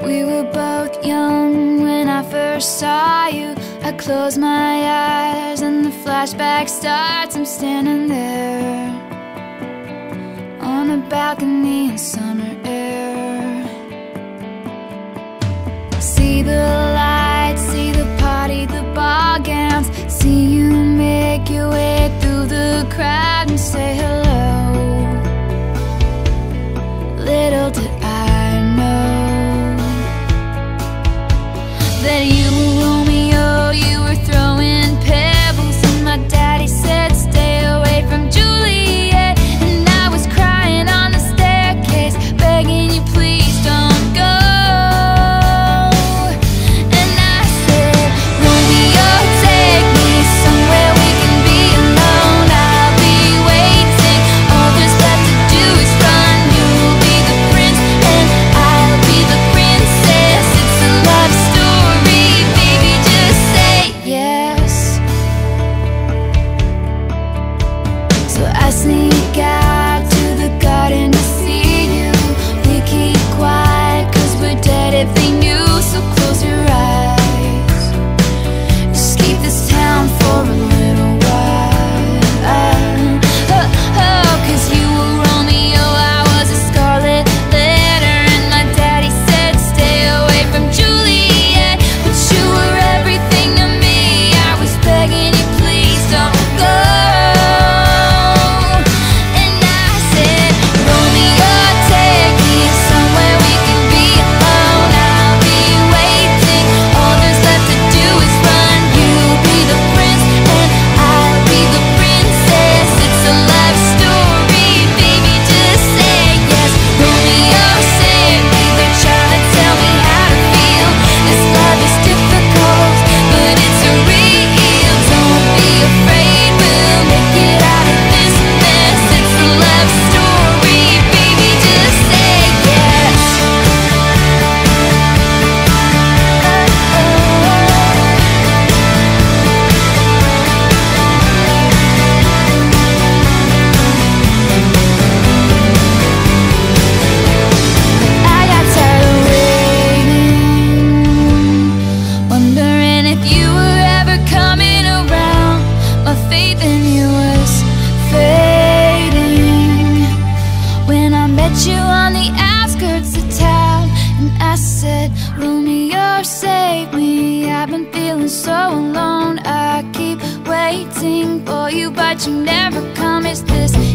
We were both young when I first saw you. I close my eyes and the flashback starts. I'm standing there on a balcony in summer air. See the lights, see the party, the ball gowns. See you make your way through the crowd and say hello. Little did I know that you were Romeo, you were throwing pebbles, and my daddy said stay away from Juliet. And I was crying on the staircase, begging you please don't go. And I said, Romeo, take me somewhere we can be alone. I'll be waiting, all there's left to do is run. You'll be the prince and I'll be the princess. It's a love story, baby, just say yes. So I sneak out to the garden to see you. We keep quiet cause we're dead if they knew. So close your eyes, escape this town for a little while. Cause you were Romeo, I was a scarlet letter, and my daddy said stay away from Juliet. But you were everything to me, I was begging you please don't go. And I said, Romeo, take me somewhere we can be alone. I'll be waiting, all there's left to do is run. You'll be the prince and I'll be the princess. It's a love story, baby, just say yes. Romeo, save me, they're trying to tell me how to feel. This love is difficult, but it's real. Don't be afraid, we'll make it out of this mess. It's a love story, baby, just say yes. I got tired of waiting, wondering if you were ever coming around. My faith in you was fading when I met you on the outskirts of town. And I said, Romeo, save me, I've been feeling so alone. I keep waiting for you, but you never come. Is this